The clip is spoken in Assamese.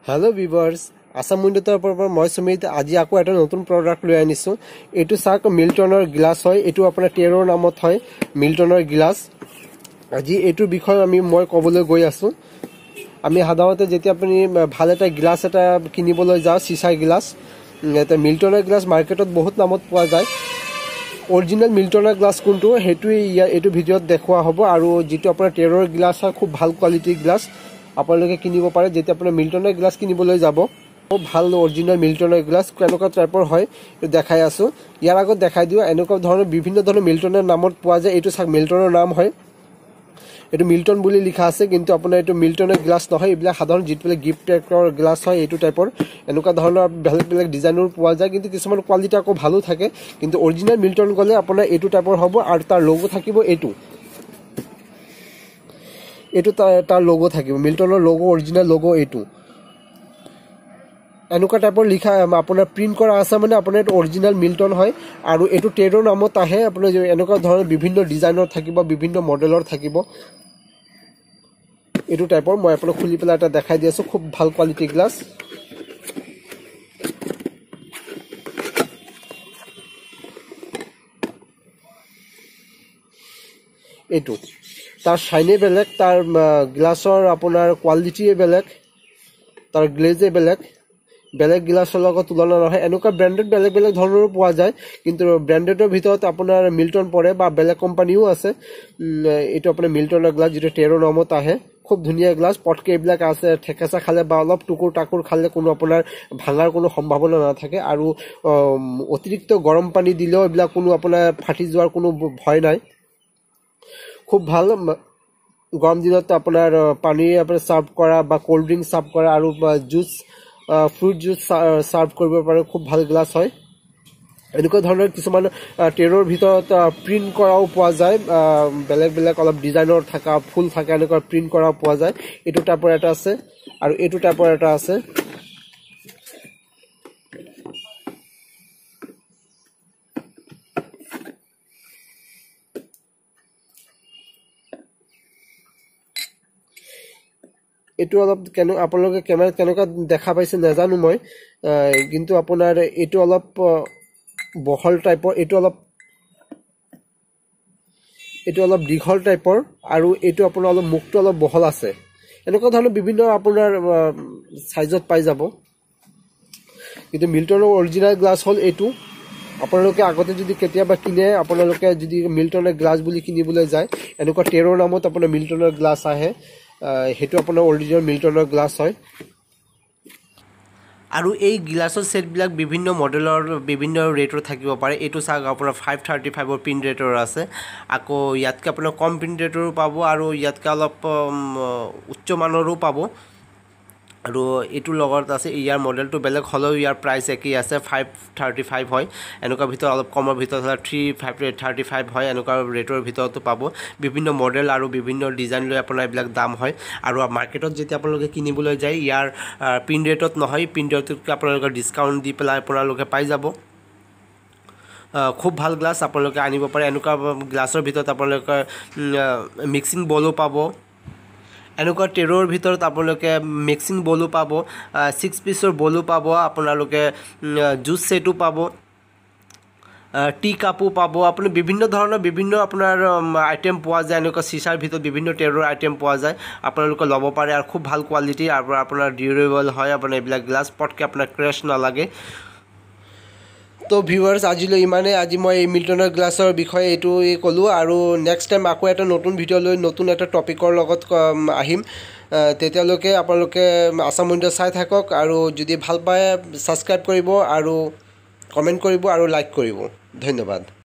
Hello viewers, Assam Window পৰা মই সুমিত আজি আকৌ এটা নতুন প্ৰডাক্ট লৈ আনিছো এটো সাক মিল্টনৰ গ্লাস হয় এটো আপোনাৰ টেৰৰ নামত হয় মিল্টনৰ গ্লাস আজি এটো বিষয় মই কবলৈ গৈ আছো আমি সাধাৰণতে যেতিয়া আপুনি ভাল এটা গ্লাস এটা কিনিবলৈ যাও সিসাৰ গ্লাস এটা মিল্টনৰ গ্লাস মাৰ্কেটত বহুত নামত পোৱা যায় অৰিজিনাল মিল্টনৰ গ্লাস কোনটো হেতু এটো ভিডিওত দেখুৱা হ'ব আৰু যেটো আপোনাৰ টেৰৰ গ্লাস হয় খুব ভাল কোৱালিটিৰ গ্লাস আপোনালোকে কিনিব পাৰে যেতিয়া আপুনি মিল্টনৰ গ্লাস কিনিবলৈ যাব ভাল অৰিজিনাল মিল্টনৰ গ্লাস কেনেকুৱা টাইপৰ হয় দেখাই আছো ইয়াৰ আগত দেখাই দিও এনেকুৱা ধৰণৰ বিভিন্ন ধৰণৰ মিল্টনৰ নামত পোৱা যায় এটো সাক মিল্টনৰ নাম হয় এটো মিল্টন বুলি লিখা আছে কিন্তু আপোনাৰ এটো মিল্টনৰ গ্লাস নহয় ইবলা সাধাৰণ জিতলে গিফট টেকৰ গ্লাস হয় এটো টাইপৰ এনেকুৱা ধৰণৰ বেলেগ বেলেগ ডিজাইনৰ পোৱা যায় কিন্তু কিছুমান কোৱালিটি আকৌ ভালো থাকে কিন্তু অৰিজিনাল মিল্টন গলে আপোনাৰ এটো টাইপৰ হ'ব আৰু তাৰ লোগো থাকিব এটো তাৰ লোগো থাকিব মিল্টনৰ লোগো অৰিজিনাল লোগো এটো এনেকুৱা টাইপৰ লিখা আপোনাৰ প্ৰিন্ট কৰা আছে মানে আপোনাৰ এটো অৰিজিনাল মিল্টন হয় আৰু এটো টেৰৰ নামত আহে আপোনাৰ এনেকুৱা ধৰণৰ বিভিন্ন ডিজাইনৰ থাকিব বিভিন্ন মডেলৰ থাকিব এটো টাইপৰ মই আপোনাক খুলি পেলাই এটা দেখাই দি আছো খুব ভাল কোৱালিটি গ্লাস এটো তাৰ শাইনে বেলেগ তাৰ গ্লাসৰ আপোনাৰ কোৱালিটি বেলেগ তাৰ গ্লেজে বেলেগ গ্লাসৰ লগত তুলনা নহয় এনেকুৱা ব্ৰ্যান্ডেড বেলেগ ধৰণৰ পোৱা যায় কিন্তু ব্ৰ্যান্ডেডৰ ভিতৰত আপোনাৰ মিল্টন পৰে বা বেলেগ কোম্পানীও আছে এটো আপোনাৰ মিল্টনৰ গ্লাস যেটো টেৰৰ নামত আহে খুব ধুনিয়া গ্লাস পটকে এইবিলাক আছে ঠেকেচা খালে বা অলপ টুকুৰ টাকুৰ খালে কোনো আপোনাৰ ভাঙাৰ কোনো সম্ভাৱনা নাথাকে আৰু অতিৰিক্ত গৰম পানী দিলেও এইবিলাক কোনো আপোনাৰ ফাটি যোৱাৰ কোনো ভয় নাই খুব ভাল গৰম দিনত আপোনাৰ পানী আপোনাৰ সাৰ্ভ কৰা বা কোল্ড ড্ৰিংক সাৰ্ভ কৰা আৰু জুস ফ্ৰুট জুস সাৰ্ভ কৰিব পাৰে খুব ভাল গ্লাস হয় এনেকুৱা ধৰণৰ কিছুমান টেৰৰ ভিতৰত প্ৰিন্ট কৰাও পোৱা যায় বেলেগ অলপ ডিজাইনৰ থকা ফুল থাকে এনেকুৱা প্ৰিন্ট কৰা পোৱা যায় এটো টাইপৰ এটা আছে আৰু এটো টাইপৰ এটা আছে এটো অলপ আপোনালোকে কেমেৰাত কেনেকুৱা দেখা পাইছে নাজানো মই কিন্তু আপোনাৰ এটো অলপ বহল টাইপৰ এটো অলপ দীঘল টাইপৰ আৰু এটো আপোনাৰ অলপ মুখটো অলপ বহল আছে এনেকুৱা ধৰণৰ বিভিন্ন আপোনাৰ সাইজত পাই যাব কিন্তু মিল্টনৰ অৰিজিনাল গ্লাস হল এটো আপোনালোকে আগতে যদি কেতিয়াবা কিনে আপোনালোকে যদি মিল্টনৰ গ্লাস বুলি কিনিবলৈ যায় এনেকুৱা টেৰৰ নামত আপোনাৰ মিল্টনৰ গ্লাস আহে হেতু আপোনাৰ অৰিজিনাল মিল্টনৰ গ্লাস হয় আৰু এই গ্লাসৰ সেট বিলাক বিভিন্ন মডেলৰ বিভিন্ন ৰেটৰ থাকিব পাৰে এটো সাগ আপোনাৰ 535 ৰ পিন ৰেটৰ আছে আকৌ ইয়াতকে আপোনাৰ কম পিন ৰেটৰো পাব আৰু ইয়াতকে অলপ উচ্চ মানৰো পাব আৰু এটো লগত আছে ইয়াৰ মডেলটো বেলেগ হলো ইয়াৰ প্ৰাইস একি আছে 535 হয় এনেকুৱা ভিতৰ অলপ কমৰ ভিতৰ 35 হয় এনেকুৱা ৰেটৰ ভিতৰতো পাব বিভিন্ন মডেল আৰু বিভিন্ন ডিজাইন লৈ আপোনাৰ এইবিলাক দাম হয় আৰু মাৰ্কেটত যেতিয়া আপোনালোকে কিনিবলৈ যায় ইয়াৰ পিন ৰেটত নহয় পিন ৰেটতকৈ আপোনালোকে ডিসকাউন্ট দি পেলাই আপোনালোকে পাই যাব খুব ভাল গ্লাস আপোনালোকে আনিব পাৰে এনেকুৱা গ্লাসৰ ভিতৰত আপোনালোকে মিক্সিং বলো পাব এনেকুৱা টেৰৰ ভিতৰত আপোনালোকে মিক্সিং বলো পাব 6 পিছৰ বলো পাব আপোনালোকে জুস সেটও পাব টি কাপো পাব আপুনি বিভিন্ন ধৰণৰ বিভিন্ন আপোনাৰ আইটেম পোৱা যায় এনেকুৱা সিসাৰ ভিতৰত বিভিন্ন টেৰৰ আইটেম পোৱা যায় আপোনালোকে ল'ব পাৰে আৰু খুব ভাল কোৱালিটি আৰু আপোনাৰ ডিউৰেবল হয় আপোনাৰ এইবিলাক গ্লাস পটকে আপোনাৰ ক্ৰেশ নালাগে তো ভিউয়ার্স আজিলৈ ইমানে আজি মই মিল্টনৰ গ্লাসৰ বিষয়ে এটো কলো আৰু নেক্সট টাইম আকৌ এটা নতুন ভিডিও লৈ নতুন এটা টপিকৰ লগত আহিম তেতিয়ালৈকে আপোনালোকে আসাম উইন্ডো চাই থাকক আৰু যদি ভাল পায় সাবস্ক্ৰাইব কৰিব আৰু কমেন্ট কৰিব আৰু লাইক কৰিব ধন্যবাদ